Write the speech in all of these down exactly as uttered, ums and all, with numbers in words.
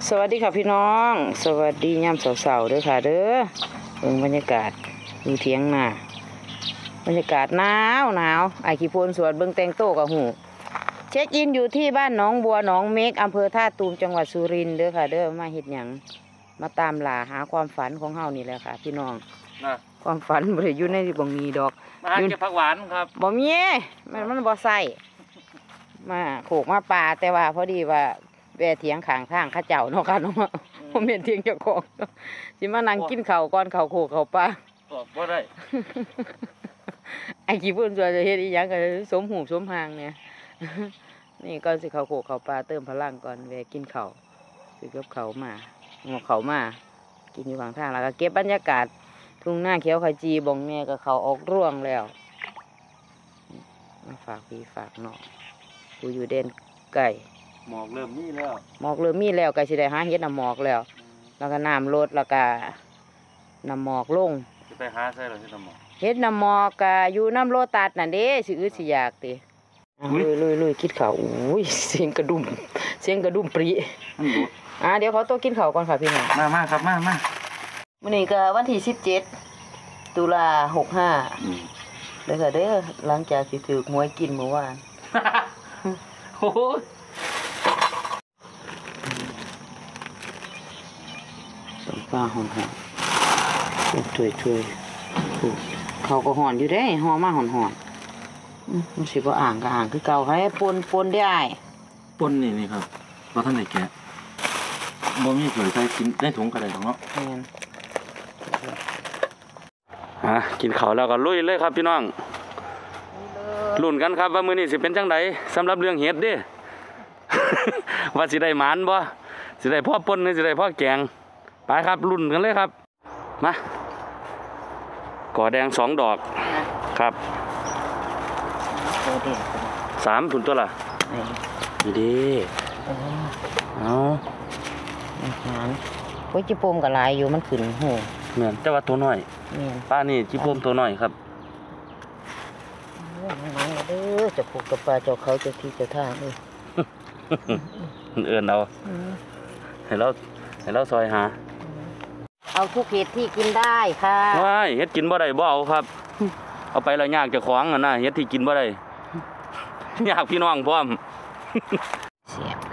สวัสดีค่ะพี่น้องสวัสดีย่ำเสาๆเด้อค่ะเด้อเบิ่งบรรยากาศอยู่เถียงนาบรรยากาศหนาวหนาวไอขี้โพนสวนเบิ่งแตงโต้กับหูเช็คอินอยู่ที่บ้านหนองบัวหนองเมฆอำเภอท่าตูมจังหวัดสุรินทร์เด้อค่ะเด้อมาเฮ็ดหยังมาตามล่าหาความฝันของเฮานี่แหละค่ะพี่น้องความฝันบ่ได้อยู่ในบ่งนี้ดอกมาหาเก็บผักหวานครับบ่มีมันมันบ่ใส่มาโขกมาป่าแต่ว่าพอดีว่าแว่เถียงข้างทางข้าเจ้าเนาะค่ะเนาะผมเห็นเถียงเจ้าของสิมานั่งกินข้าวก่อนข้าวโขกข้าวปลาตอบบ่ได้ไอ้ขี้พุ่นจะเฮ็ดอีหยังก็สมหูสมหางเนี่ยนี่ก่อนสิข้าวโขกข้าวปลาเติมพลังก่อนแว่กินข้าวซื้อกับข้าวมาเอาข้าวมากินอยู่ข้างทางแล้วก็เก็บบรรยากาศทุ่งนาเขียวขจีบ่งแม่ก็เขาออกร่วงแล้วมาฝากพี่ฝากน้องกูอยู่เด่นไก่หมอกเริ่มมีแล้วหมอกเริ่มมีแล้วไก่สิได้หาเฮ็ดน้ำหมอกแล้วแล้วก็น้ำลดแล้วก็น้ำหมอกลงจะไปหาใส่หรอที่น้ำหมอกเฮ็ดน้ำหมอกก็อยู่น้ำโลตัดนั่นเด้สิอึดสิอยากติลุยลุยลุยคิดข้าวอุ้ยเสียงกระดุมเสียงกระดุมปรีอ่าเดี๋ยวเขาโตกินข้าวก่อนค่ะพี่น้องมามาครับมามามื้อนี้ก็วันที่สิบเจ็ดตุลาหกห้าเด้อค่ะเด้อหลังจากที่ถูกหวยกินเมื่อวานโอ้โหต้มปลาหอนหอนช่วยช่วยเขาก็หอนอยู่ได้หอมาหอนหอนมันสิบ่อ่างก็อ่างคือเก่าให้ปนปนได้ปนนี่นี่ครับว่าท่านไหนแกะบ่มีเผยใส่กินได้ถุงกระไดของเนาะอ่ะกินข้าวแล้วก็ลุยเลยครับพี่น้องลุ้นกันครับว่ามื้อนี้สิเป็นจังไดสำหรับเรื่องเห็ดเด้ ว่าสิได้หมานบ่สิได้พ่อป่นหรือสิได้พ่อแกงไปครับลุ้นกันเลยครับมาก่อแดงสองดอกครับสามถุนตัวละนี่ดีเอางานโอ้ยจิโปมกับลายอยู่มันขึ้นโหเหมือนแต่ว่าตัวน้อยป้านี่จิโปมตัวน้อยครับมันเด้อจะผูกกับปลาเจ้าเขาเจ้าที่เจ้าทางเอ้ยเอื่นเอาให้เราให้เราซอยหาเอาทุกเห็ดที่กินได้ค่ะว้ายเห็ดกินบ่ได้บ่เอาครับเอาไปแล้วยากจะขวางอ่ะนะเห็ดที่กินบ่ได้ยากพี่น้องพร้อมเสียบ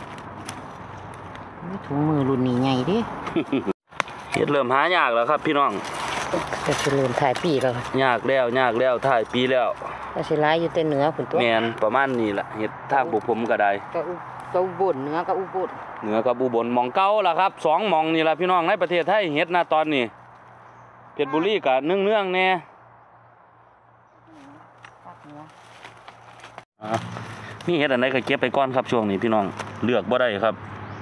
ถุงมือรุ่นนี้ใหญ่ดิเห็ดเริ่มหายากแล้วครับพี่น้องจะเริ่มถ่ายปีแล้วยากแล้วยากแล้วถ่ายปีแล้วก็สิร้ายอยู่แต่เหนือผุนตัวแมนประมาณนี้แหละเห็ดทางบุผมก็ได้ก็ก็อุบลเหนือก็อุบลเหนือกับอุบลมองเก้าล่ะครับสองมองนี่แหละพี่น้องในประเทศไทยเห็ดนะตอนนี้เพชรบุรีกับเนื่องเนื่องแน่นี่เห็ดอะไรก็เก็บไปก้อนครับช่วงนี้พี่น้องเลือกบ่ได้ครับ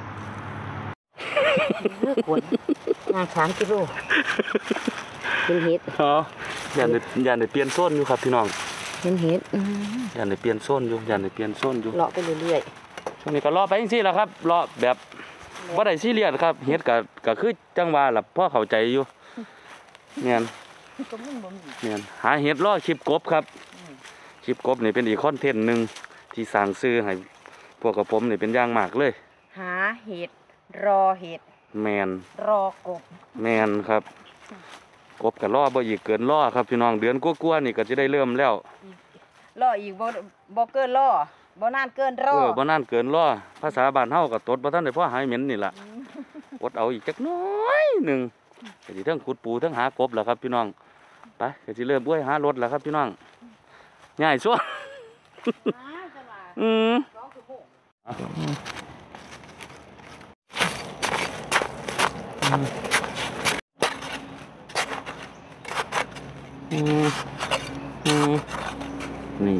เลือกคนงานสามกิโลเป็นเห็ดอ๋ออย่าเด็ดอย่าเด็ดเปลี่ยนโซนอยู่ครับพี่น้องเป็นเห็ดอย่าเด็ดเปลี่ยนโซนอยู่อย่าเด็ดเปลี่ยนโซนอยู่เลาะไปเรื่อยๆช่วงนี้ก็เลาะไปจริงๆแหละครับเลาะแบบว่าได้ซีเรียสครับเห็ดก็ก็คือจังหวะหลับพ่อเข้าใจอยู่เนี่ยเนี่ยหาเห็ดล่อชิบกบครับชิบกบนี่เป็นอีกคอนเทนต์หนึ่งที่สร้างซื้อให้พวกกับผมนี่เป็นอย่างมากเลยหาเห็ดรอเห็ดแมนรอกบแมนครับกบกับล่อบ่อีกเกินล่อครับพี่น้องเดือนกลัวๆนี่ก็จะได้เริ่มแล้วล่ออีกบ่บ่เกินล่อบ่นานเกินล่อเออบ่นานเกินล่อภาษาบ้านเฮาก็ตดบ่ทันได้พอหายเหม็นนี่ล่ะอดเอาอีกจักน้อยหนึ่งก็สิทั้งขุดปูทั้งหากบแล้วครับพี่น้องไปก็สิเริ่มบ้วยหารถแล้วครับพี่น้องง่ายซัวอืมอืมอืมนี่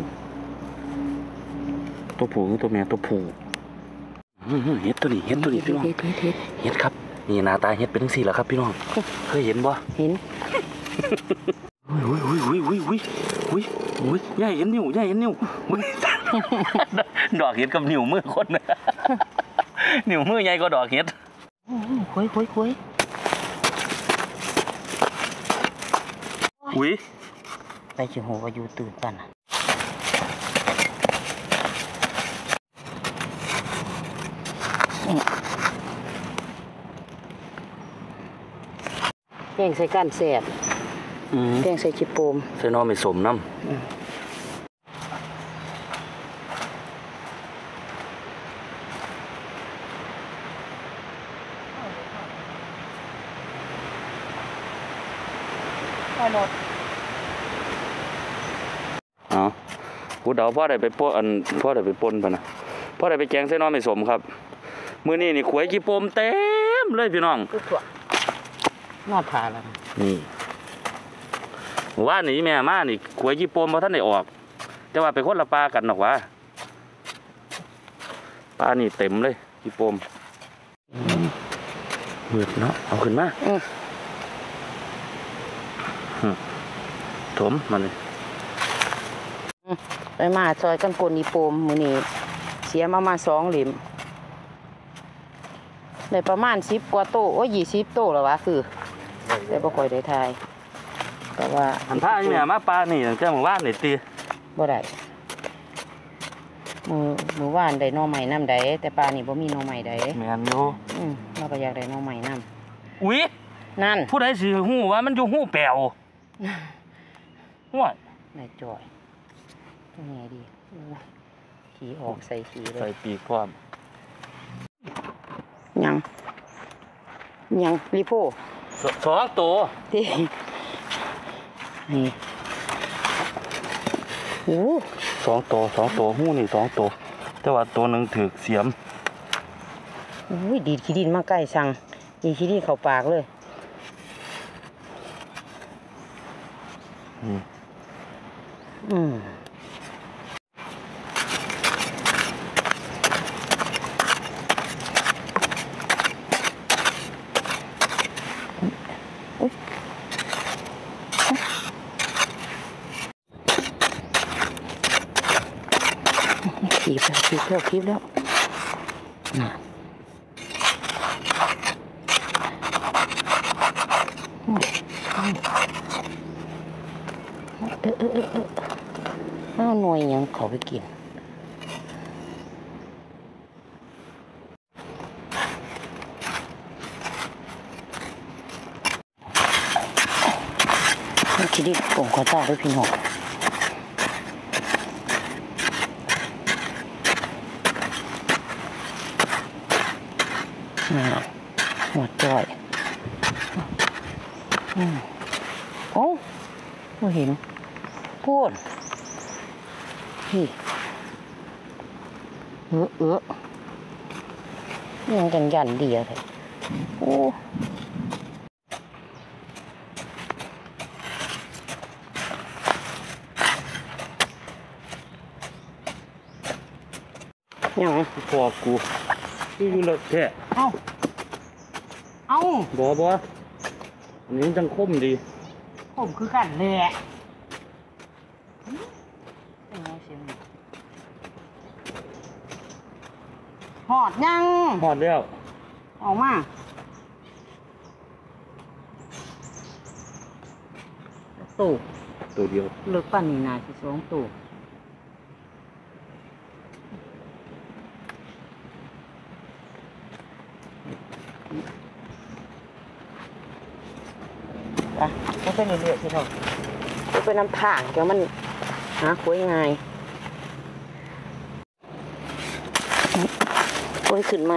ตัวผู้ตัวแม่ตัวผู้เห็ดตัวนี้เห็ดตัวนี้พี่น้องเห็ดครับนี่หน้าตาเห็ดเป็นสี่แล้วครับพี่น้องเคยเห็นบ่เห็นอุ้ยอุ้ยอุ้ยอุ้ยอุ้ยอุ้ยอุ้ยใหญ่เห็นนิ้วใหญ่เห็นนิ้วดอกเห็ดกับนิ้วมือคนนิ้วมือใหญ่ก็ดอกเห็ดคุยคุยคุยอุ้ยไปเชียงหัวอยู่ตื่นกันอกงใส่ก้านแสบอืมแกงใส่จิโปมใส่หนอไม่สมน้ำไปหมดอ๋อกูเดาพ่อได้ไปปนอันพ่อได้ไปปนปะนะพ่อได้ไปแกงใส่หนอไม่สมครับมื้อนี้นี่ขวยกี่ปมเต็มเลยพี่น้องคือถั่ว นอดผ่าแล้วนี่ว่านี่แม่มานี่ขวยกี่ปมบ่ทันได้ออก แต่ว่าไปคนละปลากันหรอกวะปลานี่เต็มเลยกี่ปมมืดเนาะเอาขึ้นมาอือถมมาเลยไปมาซอยกันกลอีโปมมื้อนี้เสียมามาสองเหลี่ยมได้ประมาณสิบกว่าโตโอ้ยยี่สิบโตแล้ววะคือแต่บ่ค่อยได้ทายแต่ว่าอันท่านี่แม่มาปลานี่ตั้งแต่เมื่อวานนี่ตีบ่ได้มือมือว่านได้หน่อใหม่น้ำใดแต่ปลานี่บ่มีหน่อใหม่ใดแม่นอยู่อืมเราก็อยากได้หน่อใหม่น้อุ๊ยำนั่นผู้ใดสิฮู้ว่ามันอยู่ฮู้แปลวห่วยนายจอยเป็นไงดีอู้ขี่ออกใส่ขี่เลใส่ยปีกพร้อมยังยังรีโพสสองตัวที่นี่โอ้สองตัวสองตัวฮู้นี่สองตัวแต่ว่าตัวหนึงถูกเสียมโหดีดขี้ดินมาใกล้สั่งดีดขี้ดินเข้าปากเลยอืมอืมขีบแล้วขีบแล้วขีบแล้วน่ะเออเออเออเออเอาหน่วยยังเขาไปกินคิดดิผมขอเจ้าด้วยพี่น้องหัวจ่อยอืมโอ้ไม่เห็นพูดพี่เออเออยังกันยันเดียวเลยโอ้ยังพอกูนี่อยู่เลิกแท้เอ้าเอ้าบ่บ่อันนี้จังคมดีผมคือกันเลยแหละหอดยังฮอดแล้วออกมาตู่ตัวเดียวเลิกปั้นนี่นาสิสองตู่ไปก็เป็นเรื่อยๆสิเราก็เป็นน้ำทางเดี๋ยวมันหาคุยง่ายคุยขึ้นไหม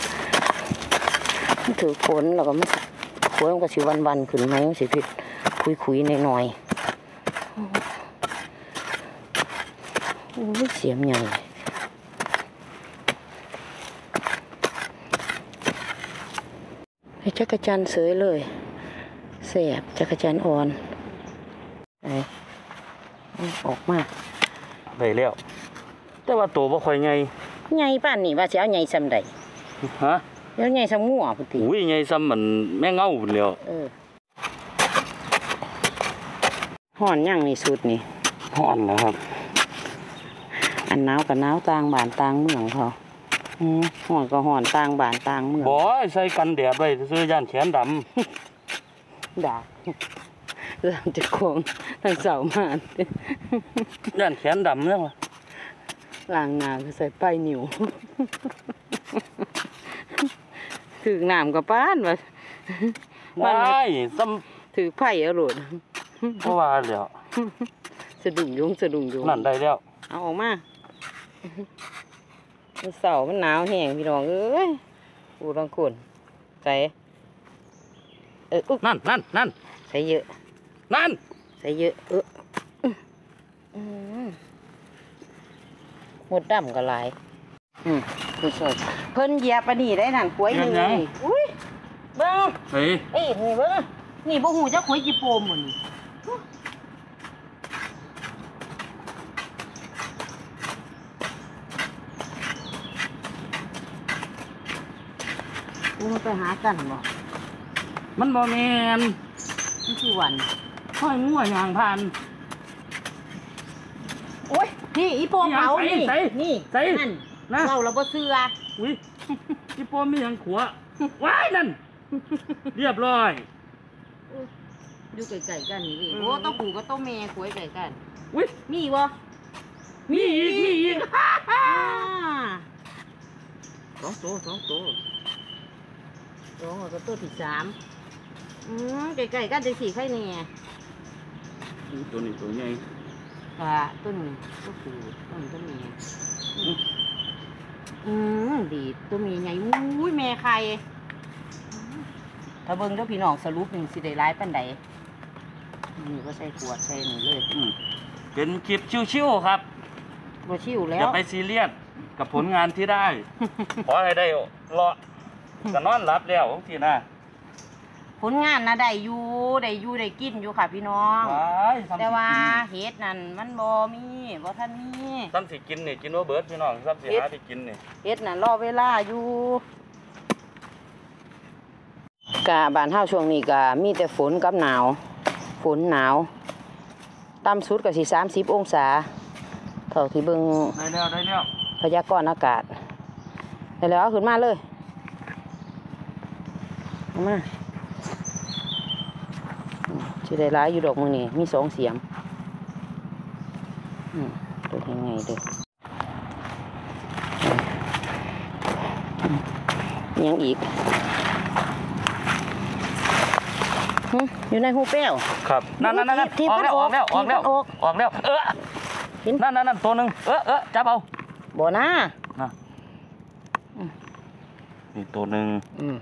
มันถือฝนแล้วก็ไม่คุยมันก็สิวันวันๆขึ้นไหมมันสิผิดคุยคุยๆหน่อยๆโอ้ยเสียมใหญ่ให้จักรจันทร์เสยเลยแสบจักรจันทร์อ่อนไปออกมาได้แล้ว แต่ว่าตัวบ่ค่อยใหญ่ใหญ่ป่านนี่ว่าสิเอาใหญ่ซำใดฮะแล้วใหญ่ซำงัวพุ่นติอุ้ยใหญ่ซ้ำมันแม่เงาพุ่นแล้วเออฮ้อนยังนี่สุดนี่ฮ้อนนะครับอันหนาวกับหนาวต่างบ้านต่างเมืองเขาอืมฮ้อนก็ฮ้อนต่างบ้านต่างเมืองบ่ใส่กันแดดไว้ซื้อย่านแขนดำด่าเรื่องจะโกงทั้งเสามาย่านแขนดำเนี่ยว่ะล้างหน้าก็ใส่ป้ายนิ้ว ถึงน้ำกับป้านว่าว้ายซ้ถือไผ่เอาโหลดำเพราะว่าแล้วสะดุ้งยุงสะดุ้งยุงนั่นได้แล้วเอาออกมามันเสาร์มันหนาวแห้งพี่น้องเอ้ยปูรังคนใส่เอออุ๊ยนั่นนั่นนั่นใส่เยอะนั่นใส่เยอะเอออืมหมดดำก็หลายอืมดูสดเพิ่นเหยียบปะนี่ได้นั่นกล้วยหนึ่งนี่อุ้ยเบิ้งเฮ้ยเอ้ยนี่เบิ้งนี่บ่หูจักกล้วยกี่โปมหมดนี่มันไปหากันบ่มันบ่แม่นมันคือวันค่อยงัวย่างผ่านโอ้ยนี่อีโปมเผานี่ใส่นี่ใส่นั่นนะเราเราบ่เชื่ออุ้ยอีโปมีหยังขัวว้ายนั่น เรียบร้อยอยู่ไกลๆกันนี่เองอืมโอ้ต้องผูก็ต้องแม่กล้วยไก่กันอุ้ยมีบ่มีอีกมีอีกอ่าสองตัวสองตัวสองแล้วก็ตัวที่สามอืมไก่ๆกันจะสี่ไข่แน่ตัวนี้ตัวใหญ่ค่ะต้นนี้ก็คือต้นต้นนี้อืมดีตัวมีใหญ่อุ้ยแม่ไข่อืมถ้าเบิ่งเด้อพี่น้องสรุปหนึ่งสิได้ร้ายปานใดนี่ก็ใส่ขวดใส่นี่เลยอืมเป็นคลิปชิวๆครับบ่ชิวแล้อย่าว ไปซีเรียสกับผลงานที่ได้ ขอให้ได้เลาะก็นอนหลับแล้วทีนะผลงานนะได้อยู่ได้อยู่ได้กินอยู่ค่ะพี่น้องว้ายทำสิแต่ว่ากินเฮ็ดนั่นมันบ่มีบ่ทันมีซ้ำสิกินนี่กินว่าเบิร์ดพี่น้องซ้ำสิเฮ็ดหาที่กินนี่เฮ็ดนั่นรอเวลาอยู่กะบ้านเฮาช่วงนี้ก็มีแต่ฝนกับหนาว ฝนหนาวต่ำสุดก็สิสามสิบองศาเท่าที่เบิ่งได้แล้วได้แล้วพยากรณ์อากาศได้แล้วเอาขึ้นมาเลยเอามาอืมสิได้หลายอยู่ดอกมื้อนี้มีสองเสียมอืมตัวยังไงเด้ออืมยังอีกหึอยู่ในหูแป้วครับนั่นนั่นนั่นที่ออกแล้วออกแล้วออกแล้วที่มันออกออกแล้วเออเห็นนั่นนั่นนั่นตัวหนึ่งเออเออจับเอาบ่นะนะนี่ตัวหนึ่งอืม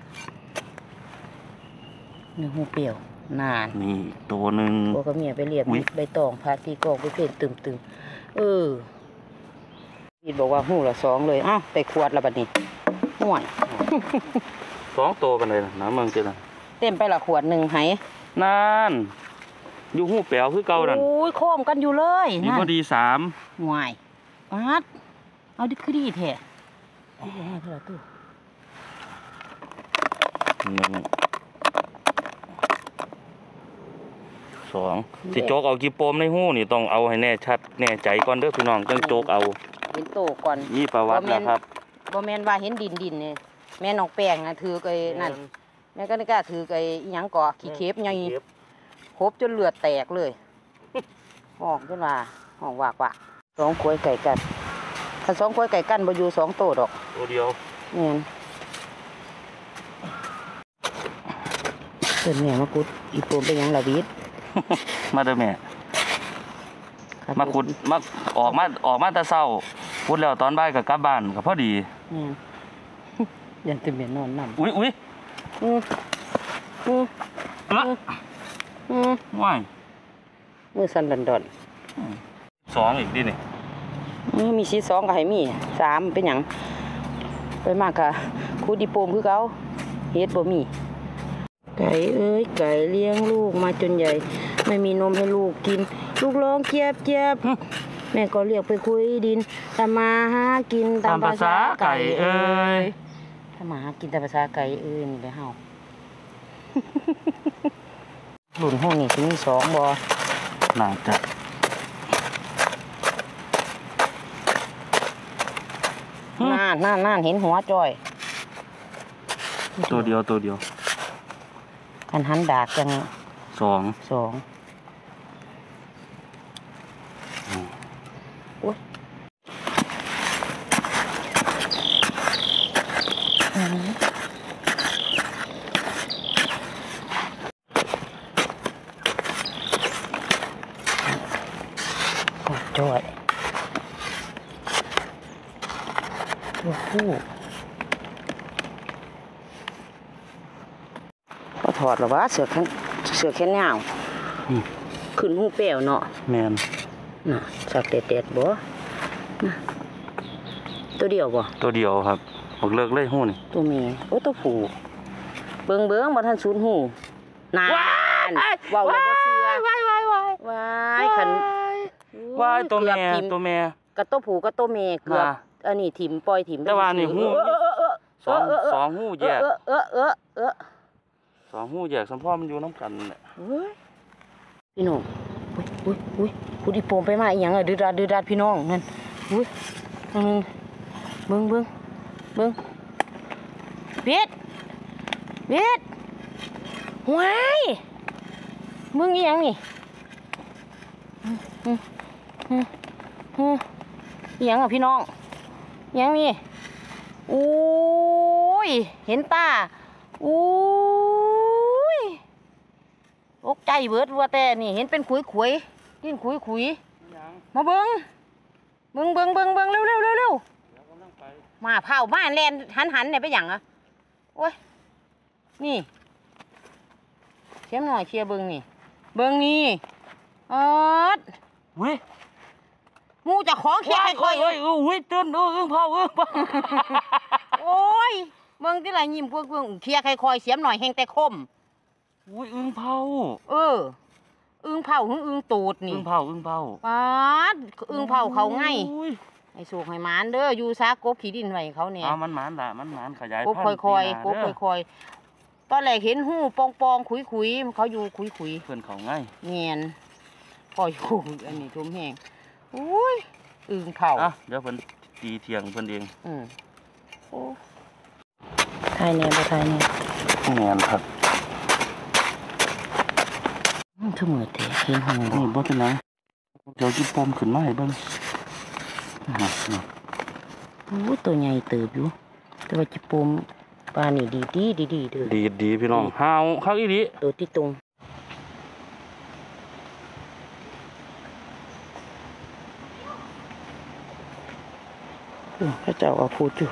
ในหูเปรี้ยว นานนี่ตัวหนึ่งพวกกับเมียไปเรียบอุ๊ยใบตองพาตีกอกไปเพ่นตึมตึมเออพีดบอกว่าหูละสองเลยอ้าวไปขวดละบัดนี้ห่วยสองตัวกันเลยนะน้ำเมืองเจริญเต็มไปละขวดหนึ่งไหนั่นอยู่หูแป๋วคือเก่านั่นโอ้ยโค้มกันอยู่เลยนี่นั่นพอดีสามห่วยปัดเอาดิคือดีแท้เอาไปให้เพื่อนตู้หนึ่งสองสิโจกเอากี่โปมในหูนี่ต้องเอาให้แน่ชัดแน่ใจก่อนเด้อพี่น้องจังโจกเอาเห็นโตก่อนมีประวัติแล้วครับบ่แม่นว่าเห็นดินดินเนี่ยแม่น้องแป้งนะถือไอ้นั่นแม่ก็นี่กล้าถือไอ้อิหยังก่อขี้เข็บใหญ่ครบจนเลือดแตกเลยห้องจนว่าห้องวากวากสองกล้วยไก่กันถ้าสองกล้วยไก่กันบ่อยู่สองโตดอกตัวเดียวแม่นเพิ่นแม่มากุดอีโปมเป็นหยังล่ะวิทย์มาเด้อแม่มาขุดมาออกมาออกมาแต่เช้าขุดแล้วตอนบ่ายก็กลับบ้านก็พอดีแม่น ยันเต็มเมียนนอนนำอุ้ยอุ้ยอืออือเอ้ออือว้ายมือสั่นดอนสองอีกดินี่ๆมือมีสีสองก็ให้มีสามเป็นหยังไปมากค่ะคูดิโปมคือเขาเฮ็ดบ่มีไก่เอ้ยไก่เลี้ยงลูกมาจนใหญ่ ไม่มีนมให้ลูกกิน ลูกร้องเจี๊ยบเจี๊ยบแม่ก็เรียกไปคุยดินทำมาหากินตามภาษาไก่เอ้ยทำมาหากินตามภาษาไก่เอ้ยนี่แหละเฮา หลุนห้องนี่สิมีสองบ่น่าจะน่านน่านน่านเห็นหัวจ้อยตัวเดียวตัวเดียวคันหันดากจังสองสองโอ้ยถอดหรอวะเสือแขนเสือแขนยาวขึ้นหูเปลวเนาะแม่นน่ะสักเด็ดๆบ่ตัวเดียวบ่ตัวเดียวครับบอกเลิกเลยหูนี่ตัวเมียโอ้ตัวผู้เบิ่งเบิ่งบ่ทันสูญหูนานว้าวแล้วบ่เสือว้ายว้ายว้ายว้ายคันว้ายตัวแม่ตัวแม่กับตัวผู้กับตัวเมียเกือบอันนี้ถิ่มปล่อยถิ่มแต่ว่านี่หูสองสองหูแยกเออเออเออเออสองหูแยกสัมพ่อมันอยู่น้ำกันเนี่ยพี่น้องอุ้ยอุ้ยอุ้ยผู้ที่โปมไปมาอีหยังอ่ะดื้อดาดื้อดาพี่น้องนั่นอุ้ยนึงเบิ้งเบิ้งเบิ้งเบ็ดเบ็ดว้ายมึงอีหยังนี่อืมอืมอืมอีหยังอ่ะพี่น้องอีหยังนี่อุ้ยเห็นตาอุ้ยตกใจเบิดวัวแต่นี่เห็นเป็นขุยขุยดิ้นขุยขุยมาเบิ้งเบิ้งเบิ้งเบิ้งเบิ้งเร็วเร็วเร็วเร็วมาเผาบ้านแลนหันหันเนี่ยไปหยังอ่ะโอ้ยนี่เชี่ยหน่อยเชียเบิ้งนี่เบิ้งนี่ออดเว้ยงูจะของเขี้ยค่อยๆเอ้ยอุ้ยตื่นเอออึ้งเผาอึ้งเผาโอ้ยเบิ้งที่ไรยิ้มกว้างๆเขี้ยค่อยๆเสียมหน่อยแห้งแต่คมอุ้ยอึ้งเผาเอออึ้งเผาหึ่งอึ้งตูดนี่อึ้งเผาอึ้งเผาปาดอึ้งเผาเขาไงไอ้สูกให้หมานเด้ออยู่ซากบขี้ดินไว้เขาเนี่ยอ๋อมันหมานละมันหมานขยายพันธุ์กบค่อยๆกบค่อยๆตอนแรกเห็นหูปองปองขุยขุยเขาอยู่ขุยขุยเพื่อนเขาง่ายเนียนพออยู่อันนี้ทุ่มแห้งอุ้ยอึ้งเผาอ่ะเดี๋ยวเพิ่นตีเถียงเพิ่นเองอืมโอ้ไทยเนี่ยบ่ไทยเนี่ยเนียนครับเสมอเตะเห็นหงนี่บ่เป็นไรเดี๋ยวจิปมขึ้นมาให้เบิ่งโอ้ตัวใหญ่เติบอยู่แต่ว่าจิปมปลานี่ดีดีดีดีเด้อดีดีพี่น้องหาวข้าวอีดีตัวที่ตรงพระเจ้าเอาพูดอยู่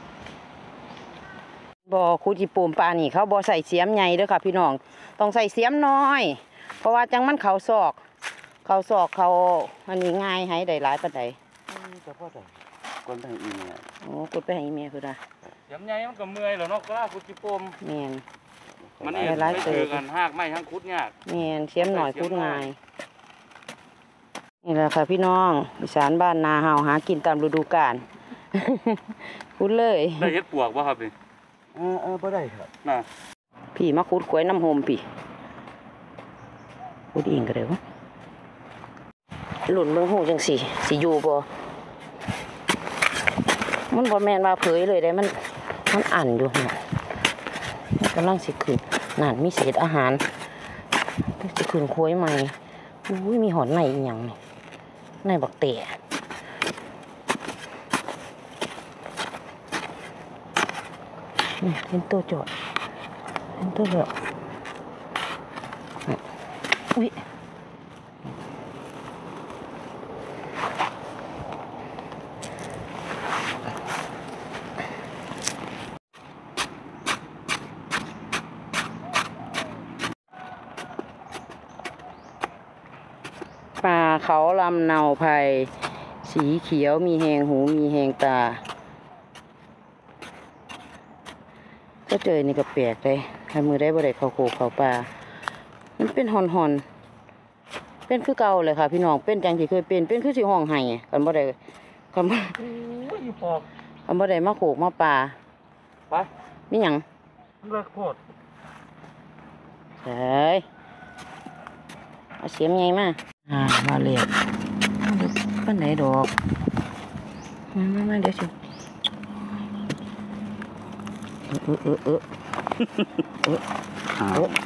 บ่อคูจิปมปลานี่เขาบ่อใส่เสียมใหญ่เด้อค่ะพี่น้องต้องใส่เสียมน้อยเพราะว่าจังมันเขาซอกเขาซอกเขาอันนี้ง่ายให้ได้หลายปานใดจะพ่อใส่กดไปให้อีเมียโอ้กดไปให้อีเมียคือได้เสียมใหญ่มันก็เมื่อยแล้วเนาะกล้าคุดจิปมแม่นมันนี่ไม่ถือกันหากไม้ทั้งคุดยากแม่นเสียมหน่อยคุดง่ายนี่แหละค่ะพี่น้องอีสานบ้านนาเฮาหากินตามฤดูกาลคุดเลยได้เฮ็ดปวกบ่ครับนี่เออเออบ่ได้ครับน่ะพี่มาคุดขวยน้ำโฮมพี่คุดเองก็ได้วะหลุนเมืองหูจังสิสิอยู่บ่มันบ่แม่นมาเผยเลยได้มันมันอั่นอยู่เนี่ยมันกำลังสิขึ้นนั่นมีเศษอาหารสิขึ้นขวยใหม่อุ้ยมีหอนในอีหยังนี่ในบักเตะนี่เห็นตัวจอดเห็นตัวแบบอุ้ยป่าเขาลำเนาไผ่สีเขียวมีแหงหูมีแหงตาก็เจอนี่ก็แปลกเลยใครมือได้บ่ได้เขาโขกเขาป่ามันเป็นหอนหอนเป็นคือเก่าเลยค่ะพี่น้องเป็นจังที่เคยเป็นเป็นคือสิห้องไห้กันบ่ได้กันบ่กันบ่ได้มาโขกมาป่าไปมีหยังเลิกโคตรเฮ้ยเอาเสียมใหญ่มาอ่ามาเรียบปั้นไหนดอกมามามาเดี๋ยวสิเออเออเออเออเออเออ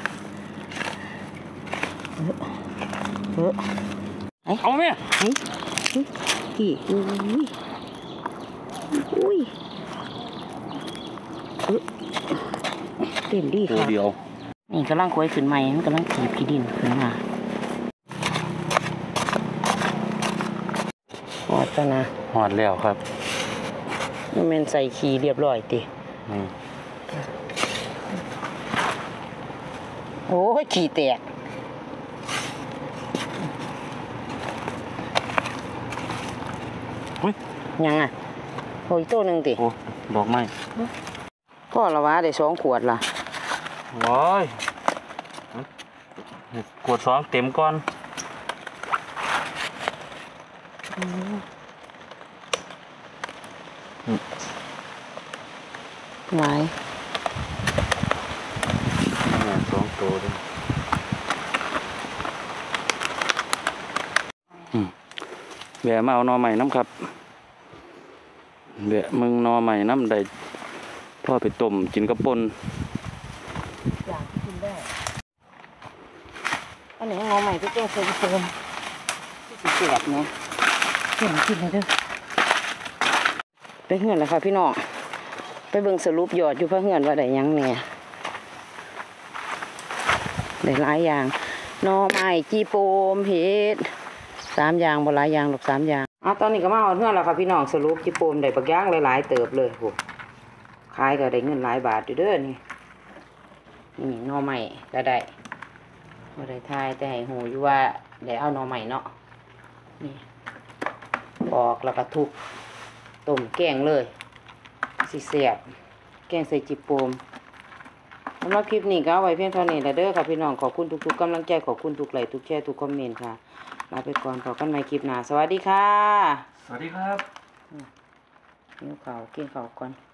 เออเอาไหมไอ้อีอุ้ยอุ้ยเออเต็มดีค่ะเดียวนี่กำลังคุยขึ้นใหม่มันกำลังขีบขี้ดินขึ้นมาหอดแล้วนะหอดแล้วครับมันเป็นใส่ขี้เรียบร้อยติโอ้ยขี้แตกยังอ่ะโอ้ยตัวหนึ่งติโอ้ดอกไม้พ่อละวะได้สองขวดล่ะว้ายขวดสองเต็มก่อนหลายเนี่ยสองตัวด้วยอืมแหวะมาเอาหนอใหม่น้ำครับแหวะมึงหนอใหม่น้ำได้พ่อไปต้มกินกระป่นอยากกินได้อันนี้งอใหม่ที่แกงเสริมเสริมที่สีเสียบเนี่ยเสียบกินเลยเด้อไปเหือนแล้วค่ะพี่น้องไปเบิ่งสรุปยอดอยู่พระเหือนว่าได้หยังเนี่ยได้หลายอย่างหน่อไม้จีโปมเห็ดสามอย่างบ่หลายอย่างหรอกสามอย่างอ่ะตอนนี้ก็มาเอาเหือนแล้วค่ะพี่น้องสรุปจีโปมได้ปักย่างหลายๆเติบเลยโหขายก็ได้เงินหลายบาทอยู่เด้อนี่นี่หน่อไม้ก็ได้บ่ได้ทายแต่ให้หูอยู่ว่าได้เอาหน่อไม้เนาะนี่ปอกแล้วก็ทุบต้มแกงเลยสิเสียบแกงใส่จิบโปมสำหรับคลิปนี้ก็เอาไว้เพียงเท่านี้แล้วเด้อค่ะพี่น้องขอบคุณทุกๆกำลังใจขอบคุณทุกไลค์ทุกแชร์ทุกคอมเมนต์ค่ะลาไปก่อนพบกันใหม่คลิปหน้าสวัสดีค่ะสวัสดีครับกินข้าวกินข้าวก่อน